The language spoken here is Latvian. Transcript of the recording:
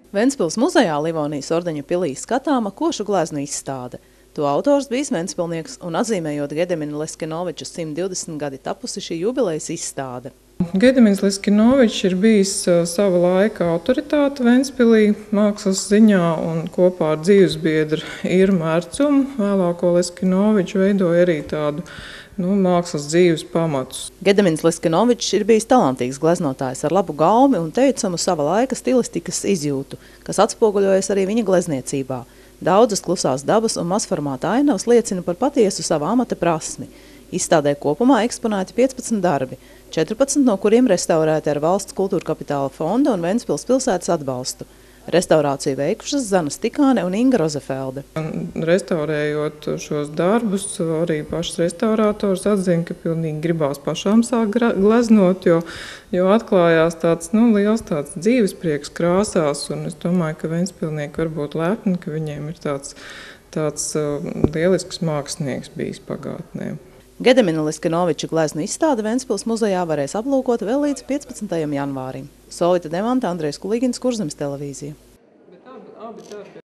Ventspils muzejā Livonijas ordeņa pilī skatāma košu gleznu izstāde. To autors bijis ventspilnieks un atzīmējot Gedimina Leskinoviča 120 gadi tapusi šī jubilejas izstāde. Gedimins Leskinovičs ir bijis sava laika autoritāte Ventspilī mākslas ziņā un kopā ar dzīvesbiedru Irmu Ercumu vēlāko Leskinoviču veidoja arī tādu mākslas dzīves pamatus. Gedimins Leskinovičs ir bijis talantīgs gleznotājs ar labu gaumi un teicamu sava laika stilistikas izjūtu, kas atspoguļojas arī viņa glezniecībā. Daudzas klusās dabas un mazformāta ainavas liecina par patiesu sava amata prasmi. Izstādē kopumā eksponēti 15 darbi, 14 no kuriem restaurēti ar Valsts kultūra kapitāla fonda un Ventspils pilsētas atbalstu. Restaurāciju veikušas Zana Stikāne un Inga Rozefelde. Restaurējot šos darbus, arī pašas restaurātors atzina, ka pilnīgi gribās pašām sāk gleznot, jo atklājās tāds liels dzīves prieks krāsās, un es domāju, ka ventspilnieki var būt lepni, ka viņiem ir tāds lielisks mākslinieks bijis pagātnē. Gedimina Leskinoviča gleznu izstāde Ventspils muzejā varēs aplūkot vēl līdz 15. janvārim. Solita Demanta, Andrejs Kulīgins, Kurzemes televīzija.